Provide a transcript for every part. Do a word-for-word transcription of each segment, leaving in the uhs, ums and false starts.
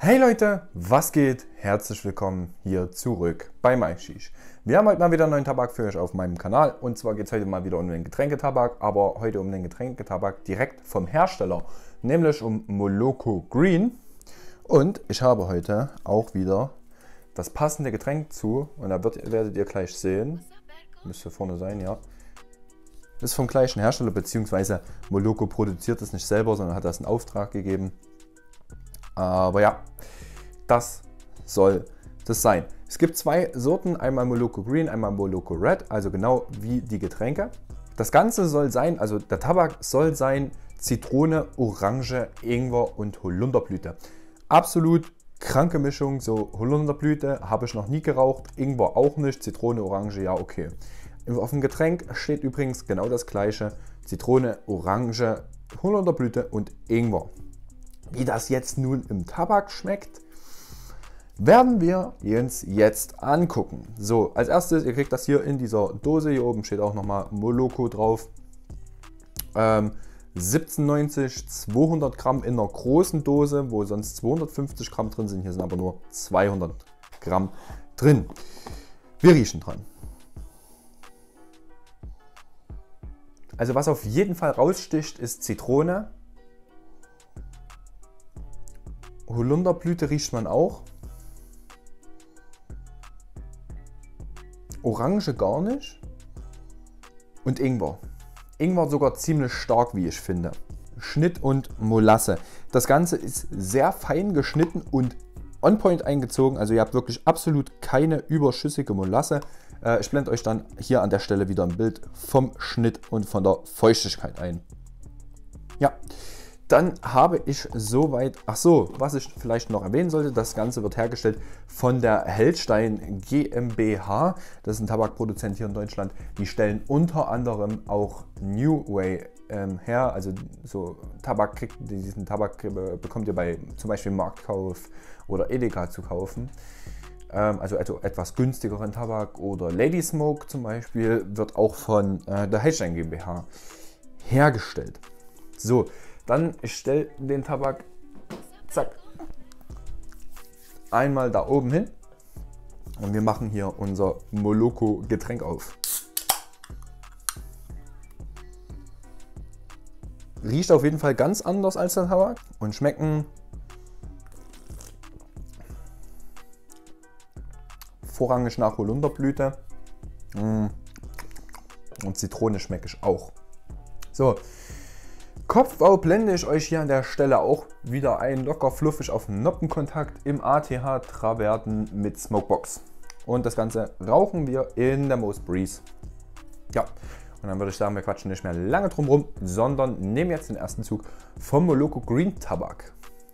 Hey Leute, was geht? Herzlich willkommen hier zurück bei MyShish. Wir haben heute mal wieder einen neuen Tabak für euch auf meinem Kanal und zwar geht es heute mal wieder um den Getränketabak, aber heute um den Getränketabak direkt vom Hersteller, nämlich um Moloko Green. Und ich habe heute auch wieder das passende Getränk zu und da wird, werdet ihr gleich sehen, müsste vorne sein, ja. Das ist vom gleichen Hersteller, beziehungsweise Moloko produziert es nicht selber, sondern hat das in Auftrag gegeben. Aber ja, das soll das sein. Es gibt zwei Sorten, einmal Moloko Green, einmal Moloko Red, also genau wie die Getränke. Das Ganze soll sein, also der Tabak soll sein Zitrone, Orange, Ingwer und Holunderblüte. Absolut kranke Mischung, so Holunderblüte habe ich noch nie geraucht, Ingwer auch nicht, Zitrone, Orange, ja okay. Auf dem Getränk steht übrigens genau das gleiche, Zitrone, Orange, Holunderblüte und Ingwer. Wie das jetzt nun im Tabak schmeckt, werden wir uns jetzt angucken. So, als erstes, ihr kriegt das hier in dieser Dose. Hier oben steht auch nochmal Moloko drauf. Ähm, siebzehn neunzig, zweihundert Gramm in einer großen Dose, wo sonst zweihundertfünfzig Gramm drin sind. Hier sind aber nur zweihundert Gramm drin. Wir riechen dran. Also was auf jeden Fall raussticht, ist Zitrone. Holunderblüte riecht man auch. Orange gar nicht. Und Ingwer. Ingwer sogar ziemlich stark, wie ich finde. Schnitt und Molasse. Das Ganze ist sehr fein geschnitten und on point eingezogen. Also ihr habt wirklich absolut keine überschüssige Molasse. Äh, ich blende euch dann hier an der Stelle wieder ein Bild vom Schnitt und von der Feuchtigkeit ein. Ja. Dann habe ich soweit, ach so, was ich vielleicht noch erwähnen sollte, das Ganze wird hergestellt von der Hellstein GmbH. Das ist ein Tabakproduzent hier in Deutschland. Die stellen unter anderem auch New Way ähm, her. Also so Tabak, kriegt, diesen Tabak bekommt ihr bei zum Beispiel Marktkauf oder Edeka zu kaufen. Ähm, also, also etwas günstigeren Tabak oder Lady Smoke zum Beispiel wird auch von äh, der Hellstein GmbH hergestellt. So. Dann ich stelle den Tabak zack, einmal da oben hin und wir machen hier unser Moloko Getränk auf. Riecht auf jeden Fall ganz anders als der Tabak und schmecken vorrangig nach Holunderblüte und Zitrone schmecke ich auch. So. Kopfbau blende ich euch hier an der Stelle auch wieder ein, locker fluffig auf Noppenkontakt im A T H Traverten mit Smokebox. Und das Ganze rauchen wir in der Most Breeze. Ja, und dann würde ich sagen, wir quatschen nicht mehr lange drum rum, sondern nehmen jetzt den ersten Zug vom Moloko Green Tabak.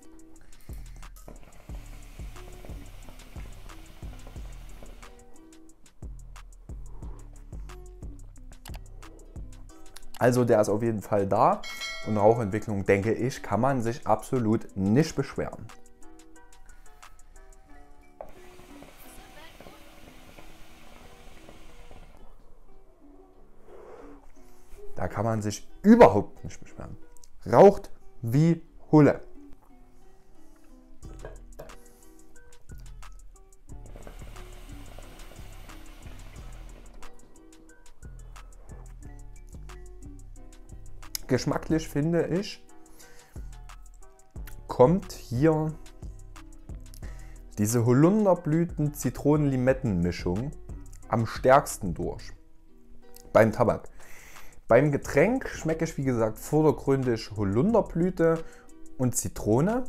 Also der ist auf jeden Fall da. Und Rauchentwicklung, denke ich, kann man sich absolut nicht beschweren. Da kann man sich überhaupt nicht beschweren. Raucht wie Hulle. Geschmacklich finde ich, kommt hier diese Holunderblüten-Zitronen-Limetten-Mischung am stärksten durch beim Tabak. Beim Getränk schmecke ich, wie gesagt, vordergründig Holunderblüte und Zitrone.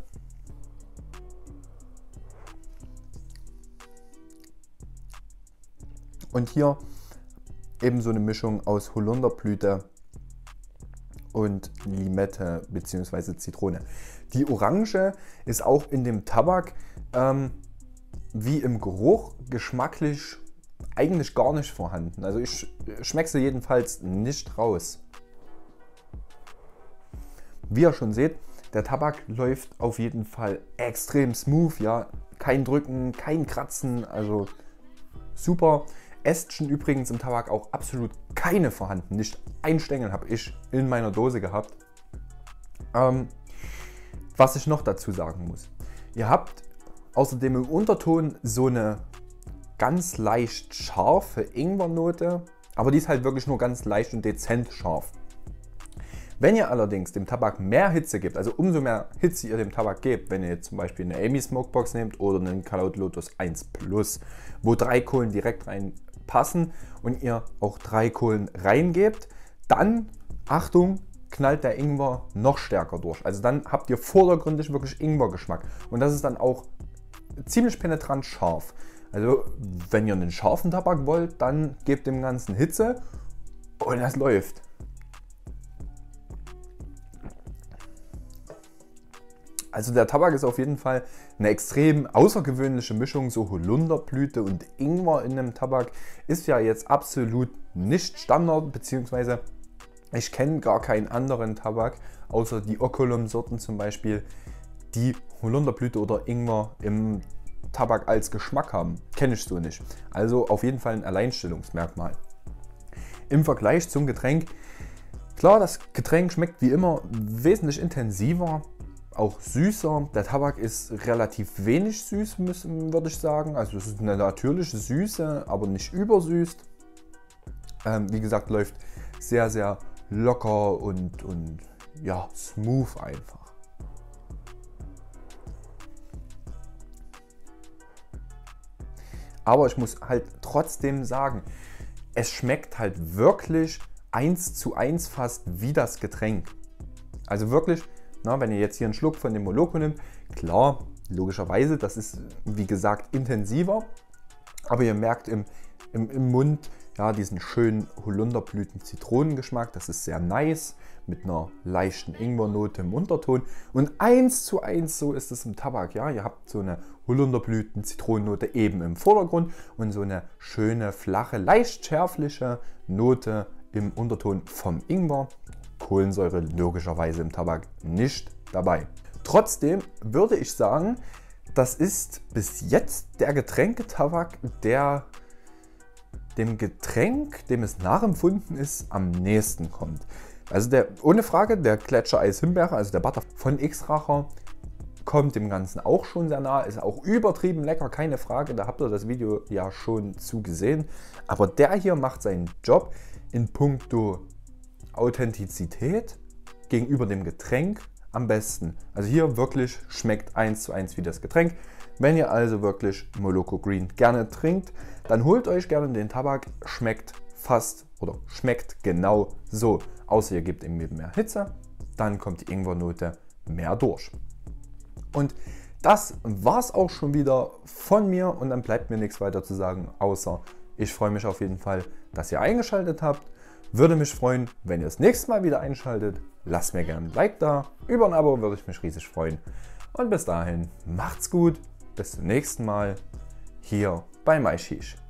Und hier eben so eine Mischung aus Holunderblüte und Limette bzw. Zitrone. Die Orange ist auch in dem Tabak ähm, wie im Geruch geschmacklich eigentlich gar nicht vorhanden. Also ich schmecke sie jedenfalls nicht raus. Wie ihr schon seht, der Tabak läuft auf jeden Fall extrem smooth. Ja, kein Drücken, kein Kratzen, also super. Ästchen übrigens im Tabak auch absolut keine vorhanden. Nicht ein Stängel habe ich in meiner Dose gehabt. Ähm, was ich noch dazu sagen muss. Ihr habt Außerdem im Unterton so eine ganz leicht scharfe Ingwernote, aber die ist halt wirklich nur ganz leicht und dezent scharf. Wenn ihr allerdings dem Tabak mehr Hitze gebt, also umso mehr Hitze ihr dem Tabak gebt, wenn ihr jetzt zum Beispiel eine Amy Smokebox nehmt oder einen Calotte Lotus eins Plus, wo drei Kohlen direkt reinpassen und ihr auch drei Kohlen reingebt, dann, Achtung, knallt der Ingwer noch stärker durch. Also dann habt ihr vordergründig wirklich Ingwergeschmack und das ist dann auch ziemlich penetrant scharf. Also wenn ihr einen scharfen Tabak wollt, dann gebt dem Ganzen Hitze und das läuft. Also der Tabak ist auf jeden Fall eine extrem außergewöhnliche Mischung. So Holunderblüte und Ingwer in einem Tabak ist ja jetzt absolut nicht Standard, beziehungsweise ich kenne gar keinen anderen Tabak, außer die Okolum-Sorten zum Beispiel, die Holunderblüte oder Ingwer im Tabak als Geschmack haben. Kenne ich so nicht. Also auf jeden Fall ein Alleinstellungsmerkmal. Im Vergleich zum Getränk, klar, das Getränk schmeckt wie immer wesentlich intensiver, auch süßer. Der Tabak ist relativ wenig süß, würde ich sagen. Also es ist eine natürliche Süße, aber nicht übersüßt. Ähm, wie gesagt, läuft sehr, sehr locker und, und ja, smooth einfach. Aber ich muss halt trotzdem sagen, es schmeckt halt wirklich eins zu eins fast wie das Getränk. Also wirklich, na, wenn ihr jetzt hier einen Schluck von dem Moloko nimmt, klar, logischerweise, das ist wie gesagt intensiver, aber ihr merkt im, im, im Mund ja, diesen schönen Holunderblüten-Zitronengeschmack, das ist sehr nice, mit einer leichten Ingwernote im Unterton und eins zu eins so ist es im Tabak. Ja, ihr habt so eine Holunderblüten-Zitronennote eben im Vordergrund und so eine schöne, flache, leicht schärfliche Note im Unterton vom Ingwer. Kohlensäure logischerweise im Tabak nicht dabei. Trotzdem würde ich sagen, das ist bis jetzt der Getränketabak, der dem Getränk, dem es nachempfunden ist, am nächsten kommt. Also der, ohne Frage, der Gletschereis Himbeere, also der Butter von Xracher, kommt dem Ganzen auch schon sehr nah, ist auch übertrieben lecker, keine Frage, da habt ihr das Video ja schon zugesehen. Aber der hier macht seinen Job in puncto Authentizität gegenüber dem Getränk am besten. Also hier wirklich schmeckt eins zu eins wie das Getränk. Wenn ihr also wirklich Moloko Green gerne trinkt, dann holt euch gerne den Tabak, schmeckt fast oder schmeckt genau so. Außer ihr gebt ihm mehr Hitze, dann kommt die Ingwernote mehr durch. Und das war es auch schon wieder von mir und dann bleibt mir nichts weiter zu sagen, außer ich freue mich auf jeden Fall, dass ihr eingeschaltet habt. Würde mich freuen, wenn ihr das nächste Mal wieder einschaltet. Lasst mir gerne ein Like da. Über ein Abo würde ich mich riesig freuen. Und bis dahin, macht's gut. Bis zum nächsten Mal hier bei MyShish.